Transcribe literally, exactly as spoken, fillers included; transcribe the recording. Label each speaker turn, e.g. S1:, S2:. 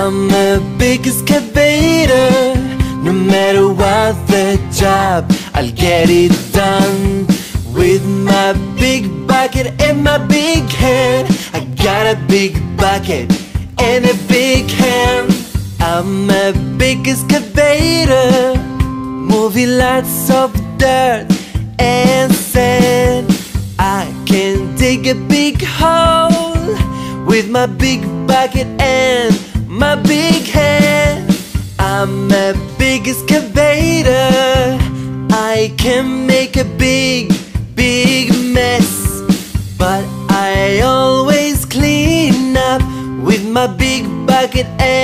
S1: I'm a big excavator. No matter what the job, I'll get it done. With my big bucket and my big hand, I got a big bucket and a big hand. I'm a big excavator, moving lots of dirt and sand. I can dig a big hole with my big bucket and my big hand. I'm a big excavator. I can make a big, big mess, but I always clean up with my big bucket and